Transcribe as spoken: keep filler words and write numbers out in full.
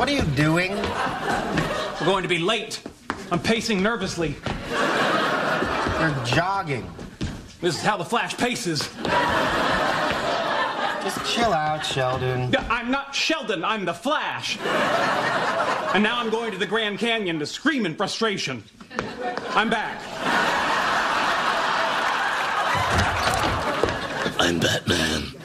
What are you doing? We're going to be late. I'm pacing nervously. You're jogging. This is how the Flash paces. Just chill out, Sheldon. I'm not Sheldon, I'm the Flash. And now I'm going to the Grand Canyon to scream in frustration. I'm back. I'm Batman.